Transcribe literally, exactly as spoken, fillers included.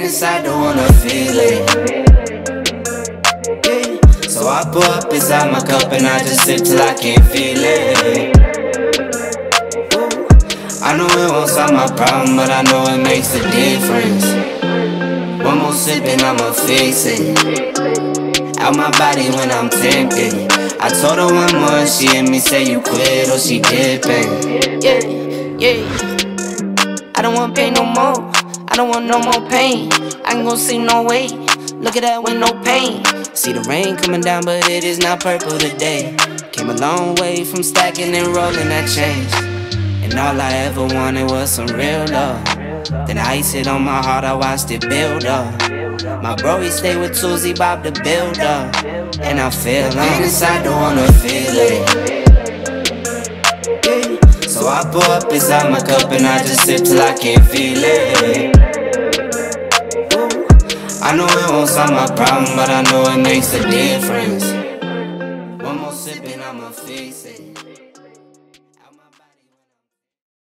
inside, don't wanna feel it. Yeah. So I pour up inside my cup and I just sip till I can't feel it. I know it won't solve my problem, but I know it makes a difference. One more sip and I'ma fix it. Out my body when I'm tempted. I told her one more, she hit me say you quit or she dipping. Yeah, yeah. I don't want pain no more. I don't want no more pain. I ain't gon' see no way. Look at that with no pain. See the rain coming down, but it is not purple today. Came a long way from stacking and rolling that change. And all I ever wanted was some real love. Then I iced it on my heart, I watched it build up. My bro, he stay with Tuesday Bob to build up. And I feel on inside, don't wanna feel it. Yeah. So I pour up inside my cup and I just sip till I can't feel it. Ooh. I know it won't solve my problem, but I know it makes a difference. One more sip and I'ma fix it.